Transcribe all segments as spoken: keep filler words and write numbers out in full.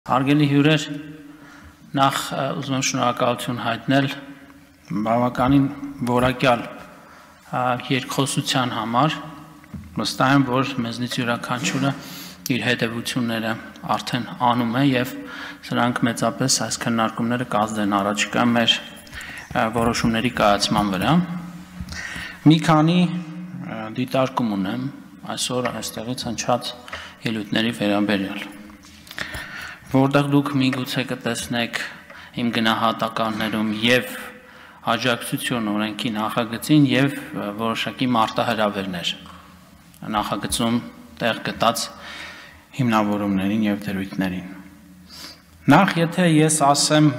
Հարգելի հյուրեր, նախ ուզում եմ շնորհակալություն հայտնել բավականին որակյալ երկխոսության համար, վստահ եմ, որ մեզնից յուրաքանչյուրը իր հետևությունները արդեն անում է եւ սրանք մեծապես այս քննարկումները կազդեն առաջիկա մեր որոշումների կայացման վրա։ Մի քանի դիտարկում ունեմ այսօր այստեղից հնչած ելույթների վերաբերյալ, որտեղ դուք միգուցե կտեսնեք իմ գնահատականներում եւ աջակցություն օրենքի նախագծին եւ որոշակի մարտահրավերներ նախագծում տեղ գտած հիմնավորումներին եւ դրույթներին։ Նախ եթե ես ասեմ,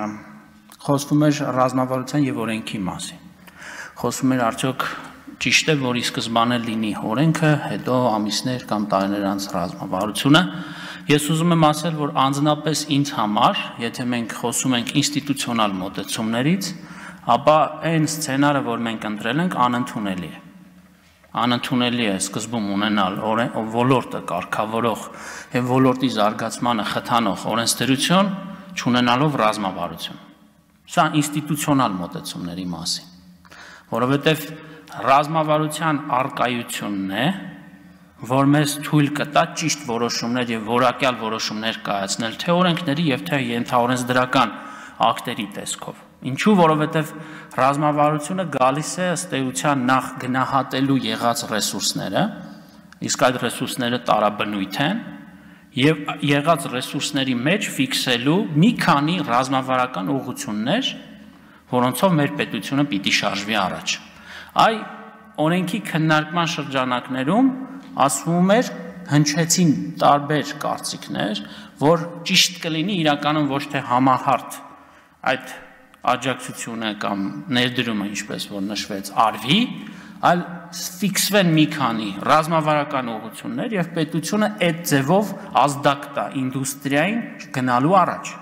խոսվում էր ռազմավարության եւ օրենքի մասին, խոսվում էր արդյոք ճիշտ է, որ ի սկզբանե լինի օրենքը, հետո ամիսներ կամ տարիներ անց ռազմավարությունը։ Ես ուզում եմ ասել, որ անձնապես ինձ համար, եթե մենք խոսում ենք ինստիտուցիոնալ մոտեցումներից, ապա այն սցենարը, որ մենք ընտրել ենք, անընդունելի է։ Անընդունելի է սկզբում ունենալ ոլորտը կարգավորող եւ ոլորտի զարգացմանը խթանող օրենսդրություն, չունենալով ռազմավարություն։ Սա ինստիտուցիոնալ մոտեցումների մասին, որովհետեւ ռազմավարության առկայությունն է, որ մեզ թույլ կտա ճիշտ որոշումներ եւ որակյալ որոշումներ կայացնել թե օրենքների եւ թե ենթաօրենսդրական ակտերի տեսքով։ Ինչու, որովհետեւ ռազմավարությունը գալիս է ըստ էության նախ գնահատելու եղած ռեսուրսները, իսկ այդ ռեսուրսները տարաբնույթ են եւ եղած ռեսուրսների մեջ ֆիքսելու մի քանի ռազմավարական ուղղություններ, որոնցով մեր պետությունը պիտի շարժվի առաջ։ Այ օրենքի քննարկման շրջանակներում ասվում էր, հնչեցին տարբեր կարծիքներ, որ ճիշտ կլինի իրականում ոչ թե համահարթ այդ աջակցությունը կամ ներդրումը, ինչպես որ նշվեց, արվի, այլ ֆիքսվեն մի քանի ռազմավարական ուղղություններ եւ պետությունը այդ ձևով ազդակ տա ինդուստրիային գնալու առաջ։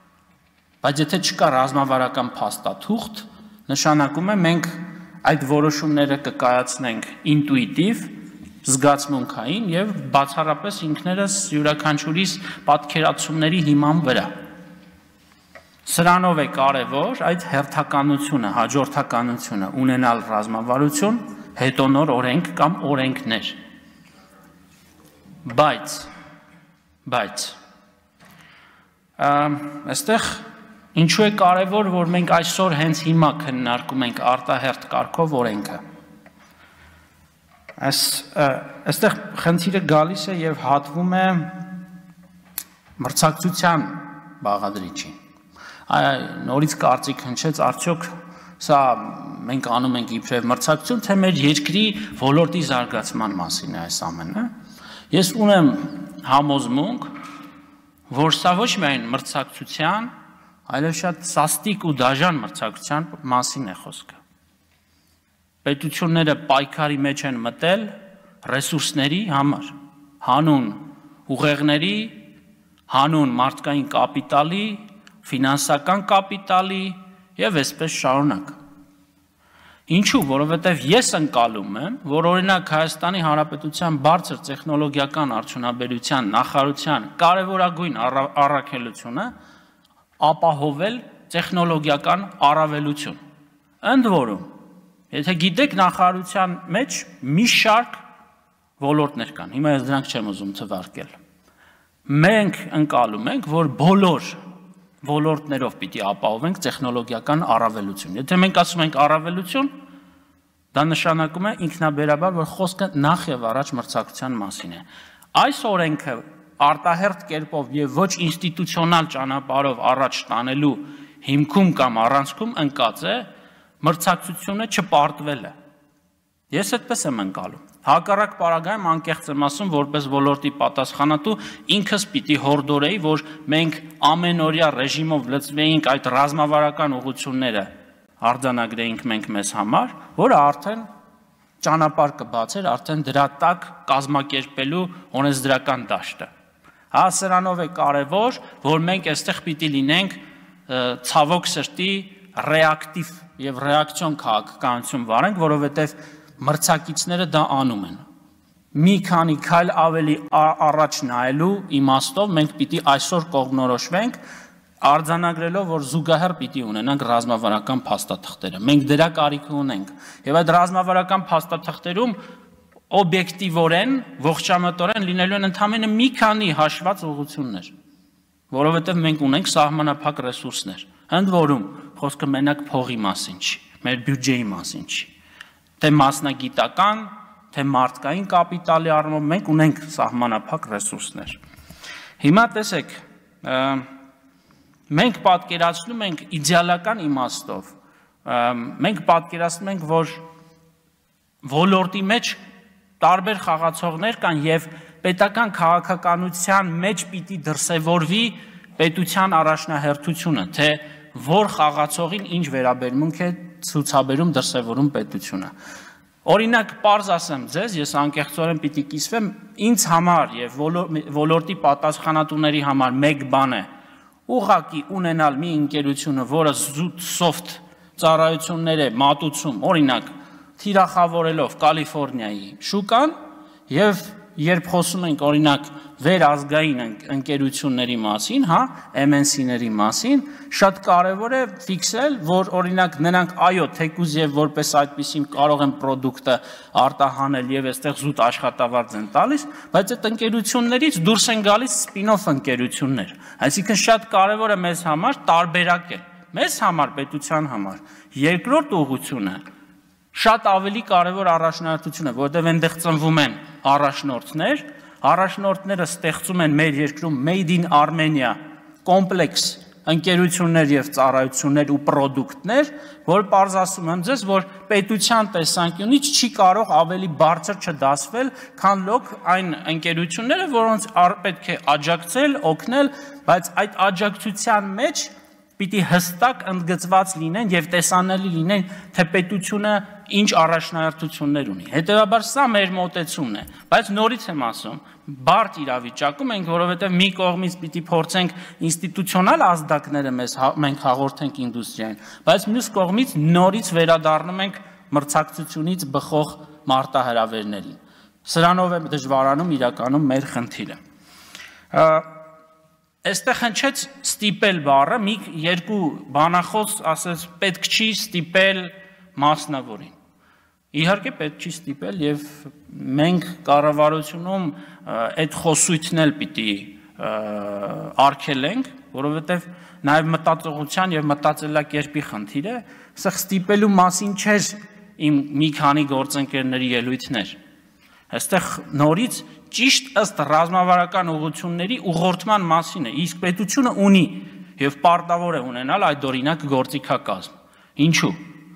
Բայց եթե չկա ռազմավարական փաստաթուղթ, նշանակում է մենք այդ որոշումները կկայացնենք ինտուիտիվ, զգացմունքային եւ բացառապես ինքներս յուրաքանչյուրիս պատկերացումների հիման վրա։ Սրանով է կարևոր այդ հերթականությունը, հաջորդականությունը ունենալ ռազմավարություն, հետո նոր օրենք կամ օրենքներ։ Բայց, բայց, այստեղ ինչու է կարևոր, որ մենք այսօր հենց հիմա քննարկում ենք արտահերթ կարգով օրենքը։ Այս այստեղ խնդիրը գալիս է եւ հատվում է մրցակցության բաղադրիչին։ Այ նորից կարծիք հնչեց, արդյոք սա մենք անում ենք իբրև մրցակցություն, թե մեր երկրի ոլորտի զարգացման մասին է այս ամենը։ Ես ունեմ համոզմունք, որ սա ոչ միայն մրցակցության, այլև շատ սաստիկ ու դաժան մրցակցության մասին է խոսքը։ Պետությունները պայքարի մեջ են մտել ռեսուրսների համար, հանուն ուղեղների, հանուն մարդկային կապիտալի, ֆինանսական կապիտալի եւ այսպես շարունակ։ Ինչու, որովհետեւ ես ընկալում եմ, որ օրինակ Հայաստանի Հանրապետության բարձր տեխնոլոգիական արդյունաբերության նախարարության կարևորագույն առաքելությունը ապահովել տեխնոլոգիական առավելություն։ Ընդ որում, եթե գիտեք, նախարարության մեջ մի շարք ոլորտներ կան, հիմա ես դրանք չեմ ուզում թվարկել։ Մենք ընկալում ենք, որ բոլոր ոլորտներով պիտի ապահովենք տեխնոլոգիական առավելություն։ Եթե մենք ասում ենք առավելություն, դա նշանակում է ինքնաբերաբար, որ խոսքը նախ եւ առաջ մրցակցության մասին է։ Այս օրենքը արտահերթ կերպով եւ ոչ ինստիտուցիոնալ ճանապարհով առաջ տանելու հիմքում կամ առանցքում ընկած է մրցակցությունը չպարտվելը։ Ես այդպես եմ ընկալում։ Հակառակ պարագայում անկեղծ եմ ասում, որպես ոլորտի պատասխանատու ինքս պիտի հորդորեի, որ մենք ամենօրյա ռեժիմով լծվեինք այդ ռազմավարական ուղղությունները արձանագրեինք մենք մեզ համար, որը արդեն ճանապարհ կբացեր արդեն դրա տակ կազմակերպելու օրենսդրական դաշտը։ Հա, սրանով է կարևոր, որ մենք այստեղ պիտի լինենք ցավոք սրտի ռեակտիվ եւ ռեակցիոն քաղաքականություն վարենք, որովհետեւ մրցակիցները դա անում են։ մի քանի քայլ ավելի առաջ նայելու իմաստով մենք պիտի այսօր կողմնորոշվենք արձանագրելով, որ զուգահեռ պիտի ունենանք ռազմավարական փաստաթղթերը։ Մենք դրա կարիք ունենք։ Եվ այդ ռազմավարական փաստաթղթերում օբյեկտիվորեն, ողջամտորեն լինելու են ընդամենը մի քանի հաշված ուղղություններ, որովհետև մենք ունենք սահմանափակ ռեսուրսներ։ Ընդ որում, խոսքը մենակ փողի մասին չի, մեր բյուջեի մասին չի, թե մասնագիտական, թե մարդկային կապիտալի առումով մենք ունենք սահմանափակ ռեսուրսներ։ Հիմա տեսեք, մենք պատկերացնում ենք իդեալական իմաստով, մենք պատկերացնում ենք, որ ոլորտի մեջ տարբեր խաղացողներ կան եւ պետական քաղաքականության մեջ պիտի դրսևորվի պետության առաջնահերթությունը, թե որ խաղացողին ինչ վերաբերմունք է ցուցաբերում դրսևորում պետությունը։ Օրինակ, պարզ ասեմ ձեզ, ես անկեղծորեն պիտի կիսվեմ, ինձ համար եւ ոլորտի պատասխանատուների համար մեկ բան է ուղղակի ունենալ մի ընկերությունը, որը զուտ soft ծառայություններ է մատուցում, օրինակ, թիրախավորելով Կալիֆոռնիայի շուկան եւ երբ խոսում ենք օրինակ վերազգային ընկերությունների մասին, հա, էմ են սի-ների մասին, շատ կարևոր է ֆիքսել, որ օրինակ նրանք այո, թեկուզ եւ որպես այդպեսին կարող են product-ը արտահանել եւ այստեղ զուտ աշխատավարձ են տալիս, բայց այդ ընկերություններից դուրս են գալիս spin-off ընկերություններ։ Այսինքն շատ կարևոր է մեզ համար տարբերակել, մեզ համար, պետության համար։ Երկրորդ ուղղությունը շատ ավելի կարևոր առաջնահերթություն է, որովհետև այնտեղ ծնվում են առաջնորդներ, առաջնորդները ստեղծում են մեր երկրում Made in Armenia կոմպլեքս ընկերություններ եւ ծառայություններ ու պրոդուկտներ, որ պարզ ասում եմ ձեզ, որ պետության տեսանկյունից չի կարող ավելի բարձր չդասվել, քան լոկ այն ընկերությունները, որոնց պետք է աջակցել, օգնել, բայց այդ աջակցության մեջ պիտի հստակ ընդգծված լինեն եւ տեսանելի լինեն, թե պետությունը ինչ առաջնահերթություններ ունի։ Հետևաբար սա մեր մոտեցումն է, բայց նորից եմ ասում, բարդ իրավիճակում ենք, որովհետեւ մի կողմից պիտի փորձենք ինստիտուցիոնալ ազդակները մեզ մենք հաղորդենք ինդուստրիային, բայց մյուս կողմից նորից վերադառնում ենք մրցակցությունից բխող մարտահրավերներին։ Սրանով է դժվարանում իրականում մեր խնդիրը։ Այստեղ հնչեց ստիպել բառը, մի երկու բանախոս ասեց պետք չի ստիպել մասնավորին։ Իհարկե պետք չի ստիպել եւ մենք կառավարությունում այդ խոսույթն էլ պիտի արգելենք, որովհետեւ նաեւ մտածողության եւ մտածելակերպի խնդիր է, սա ստիպելու մասին չէր իմ մի քանի գործընկերների ելույթներ։ Այստեղ նորից ճիշտ ըստ ռազմավարական ուղղությունների ուղղորդման մասին է, իսկ պետությունը ունի եւ պարտավոր է ունենալ այդ օրինակ գործիքակազմ։ Ինչու՞։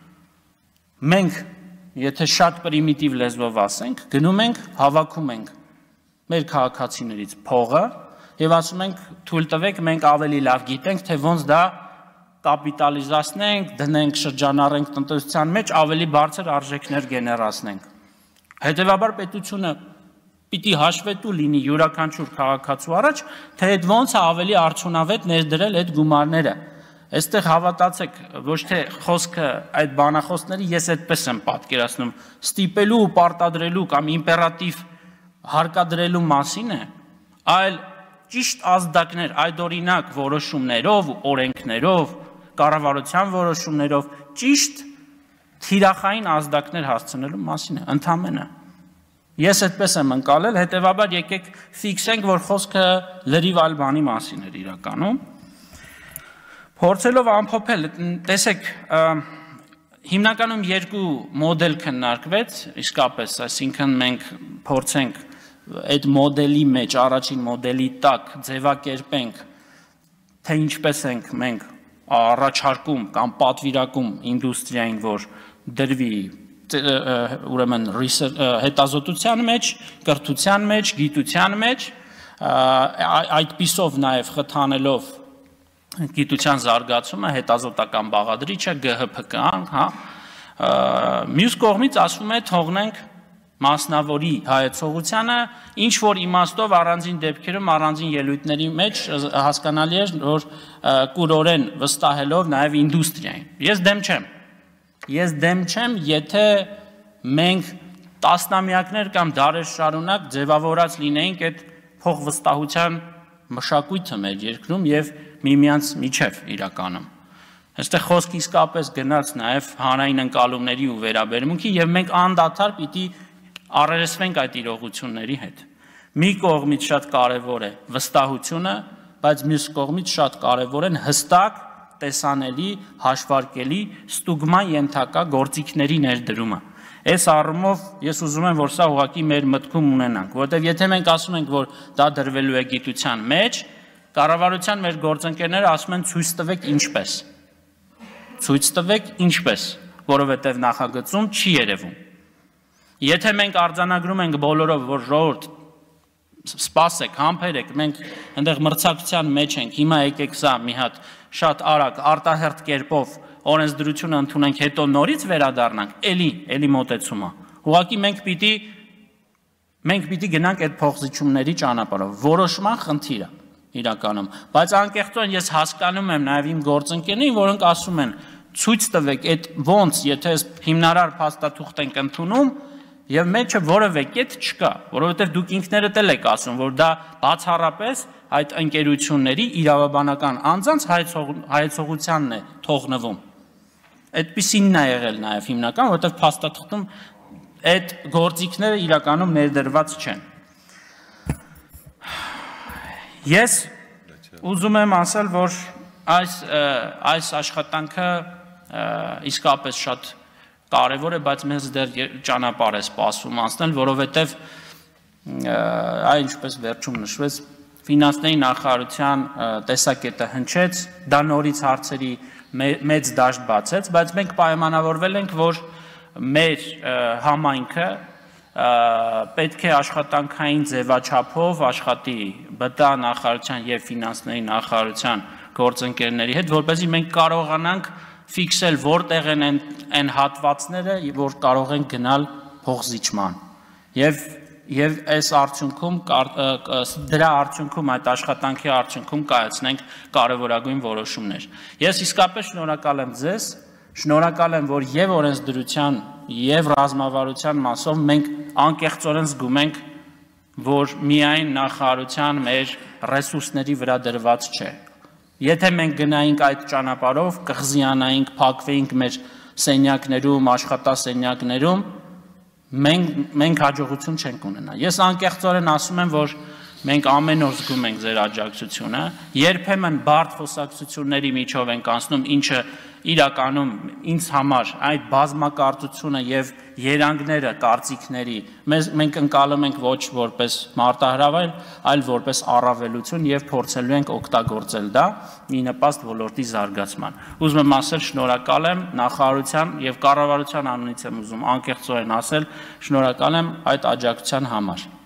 Մենք, եթե շատ պրիմիտիվ լեզվով ասենք, գնում ենք, հավաքում ենք մեր քաղաքացիներից փողը եւ ասում ենք թույլ տվեք, մենք ավելի լավ գիտենք, թե ոնց դա կապիտալիզացնենք, դնենք, շրջանառենք տնտեսության մեջ, ավելի բարձր արժեքներ գեներացնենք։ Հետևաբար պետությունը պիտի հաշվետու լինի յուրաքանչյուր քաղաքացու առաջ, թե այդ ոնց է ավելի արդյունավետ ներդրել այդ գումարները։ Այստեղ հավատացեք, ոչ թե խոսքը այդ բանախոսների ես այդպես եմ պատկերացնում, ստիպելու ու պարտադրելու կամ իմպերատիվ հարկադրելու մասին է, այլ ճիշտ ազդակներ, այդ օրինակ որոշումներով ու օրենքներով, կառավարության որոշումներով ճիշտ թիրախային ազդակներ հասցնելու մասին է, ընդամենը։ Ես այդպես եմ ընկալել, հետևաբար եկեք ֆիքսենք, որ խոսքը լրիվ այլ բանի մասին էր իրականում։ Փորձելով ամփոփել, տեսեք, հիմնականում երկու մոդել քննարկվեց, իսկապես, այսինքն մենք փորձենք այդ մոդելի մեջ, առաջին մոդելի տակ ձևակերպենք, թե ինչպես ենք մենք առաջարկում կամ պատվիրակում ինդուստրիային, որ դրվի ուրեմն հետազոտության մեջ, կրթության մեջ, գիտության մեջ, այդպիսով նաև խթանելով գիտության զարգացումը, հետազոտական բաղադրիչը, Գ Հ Փ Կ-ն, հա, մյուս կողմից ասում է թողնենք մասնավորի հայեցողությանը, ինչ որ իմաստով առանձին դեպքերում, առանձին ելույթների մեջ հասկանալի է, որ կուրորեն վստահելով նաև ինդուստրիային։ Ես դեմ չեմ։ Ես դեմ չեմ, եթե մենք տասնամյակներ կամ դարեր շարունակ ձևավորած լինեինք այդ փոխվստահության մշակույթը մեր երկրում եւ միմյանց միջև իրականում։ Այստեղ խոսք իսկապես գնաց նաեւ հանրային ընկալումների ու վերաբերմունքի եւ մենք անդադար պիտի առերեսվենք այդ իրողությունների հետ։ Մի կողմից շատ կարևոր է վստահությունը, բայց մյուս կողմից շատ կարևոր են հստակ, տեսանելի, հաշվարկելի, ստուգման ենթակա գործիքների ներդրումը։ Այս առումով ես ուզում եմ, որ սա ուղղակի մեր մտքում ունենանք, որովհետև եթե մենք ասում ենք, որ դա դրվելու է գիտության մեջ, կառավարության մեր գործընկերները ասում են ցույց տվեք ինչպես։ Ցույց տվեք ինչպես, որովհետև նախագծում չի երևում։ Եթե մենք արձանագրում ենք բոլորով, որ ժողովուրդ սպասեք, համբերեք, մենք այնտեղ մրցակցության մեջ ենք, հիմա եկեք սա մի հատ շատ արագ արտահերթ կերպով օրենսդրությունը ընդունենք, հետո նորից վերադառնանք, էլի, էլի մոտեցումը։ Ուղղակի մենք պիտի մենք պիտի գնանք այդ փոխզիջումների ճանապարհով, որոշման խնդիրը իրականում, բայց անկեղծորեն ես հասկանում եմ նաև իմ գործընկերներին, որոնք ասում են ցույց տվեք այդ ոնց, եթե հիմնարար փաստաթուղթ ենք ընդունում եւ մեջը որևէ կետ չկա, որովհետեւ դուք ինքներդ էլ եք ասում, որ դա բացառապես այդ ընկերությունների իրավաբանական անձանց հայեցողությանն է թողնվում։ Այդպիսինն է եղել նաև հիմնական, որովհետև փաստաթղթում այդ գործիքները իրականում ներդրված չեն։ Ես ուզում եմ ասել, որ այս այս աշխատանքը իսկապես շատ կարևոր է, բայց մեզ դեռ ճանապարհ է սպասում անցնել, որովհետև այ ինչպես վերջում նշվեց, ֆինանսների նախարարության տեսակետը հնչեց, դա նորից հարցերի մեծ դաշտ բացեց, բայց մենք պայմանավորվել ենք, որ մեր համայնքը պետք է աշխատանքային ձևաչափով աշխատի ԲՏԱ նախարարության եւ ֆինանսների նախարարության գործընկերների հետ, որպեսզի մենք կարողանանք ֆիքսել որտեղ են այն հատվածները, որ կարող են գնալ փոխզիջման։ Եվ Եվ այս արդյունքում դրա արդյունքում այդ աշխատանքի արդյունքում կայացնենք կարևորագույն որոշումներ։ Ես իսկապես շնորհակալ եմ ձեզ, շնորհակալ եմ, որ եւ օրենսդրության եւ ռազմավարության մասով մենք անկեղծորեն զգում ենք, որ միայն նախարարության մեր ռեսուրսների վրա դրված չէ։ Եթե մենք գնայինք այդ ճանապարհով, կղզիանայինք, փակվեինք մեր սենյակներում, աշխատասենյակներում, Մենք մենք հաջողություն չենք ունենա։ Ես անկեղծորեն ասում եմ, որ մենք ամեն օր զգում ենք ձեր աջակցությունը, երբեմն բարդ խոսակցությունների միջով ենք անցնում, ինչը իրականում ինձ համար այդ բազմակարծությունը եւ երանգները կարծիքների մենք ընկալում ենք ոչ որպես մարտահրավեր, այլ որպես առավելություն եւ փորձելու ենք օգտագործել դա ի նպաստ ոլորտի զարգացման։ Ուզում եմ ասել շնորհակալ եմ նախարարության եւ կառավարության անունից եմ ուզում անկեղծորեն ասել շնորհակալ եմ այդ աջակցության համար։